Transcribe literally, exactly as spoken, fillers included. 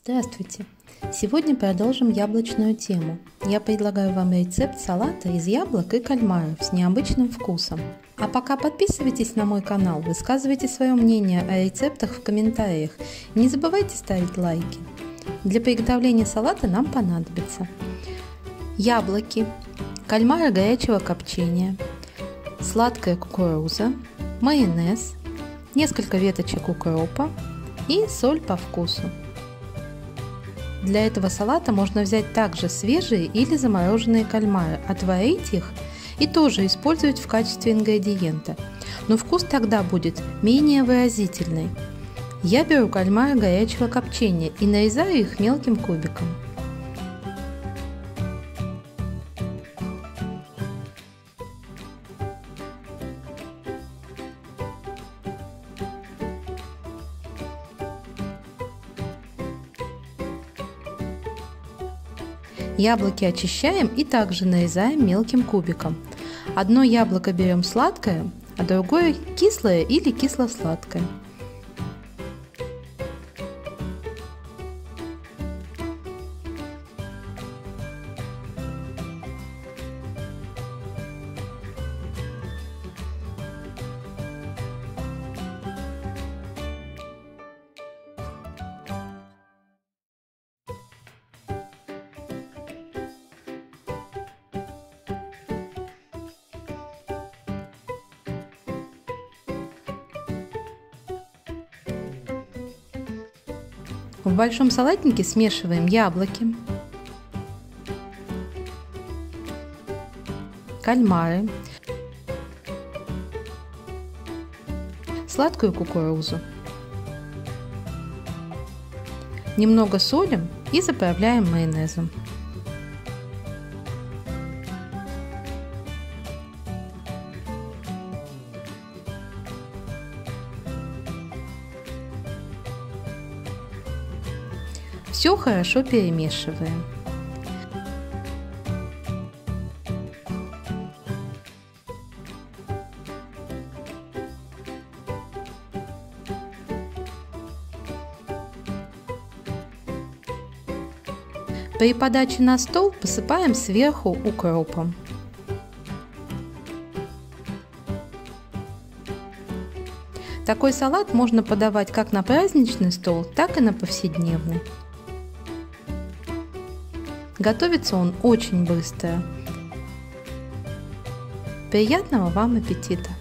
Здравствуйте! Сегодня продолжим яблочную тему. Я предлагаю вам рецепт салата из яблок и кальмаров с необычным вкусом. А пока подписывайтесь на мой канал, высказывайте свое мнение о рецептах в комментариях. И не забывайте ставить лайки. Для приготовления салата нам понадобится яблоки, кальмары горячего копчения, сладкая кукуруза, майонез, несколько веточек укропа и соль по вкусу. Для этого салата можно взять также свежие или замороженные кальмары, отварить их и тоже использовать в качестве ингредиента, но вкус тогда будет менее выразительный. Я беру кальмары горячего копчения и нарезаю их мелким кубиком. Яблоки очищаем и также нарезаем мелким кубиком. Одно яблоко берем сладкое, а другое кислое или кисло-сладкое. В большом салатнике смешиваем яблоки, кальмары, сладкую кукурузу. Немного солим и заправляем майонезом. Все хорошо перемешиваем. При подаче на стол посыпаем сверху укропом. Такой салат можно подавать как на праздничный стол, так и на повседневный. Готовится он очень быстро. Приятного вам аппетита!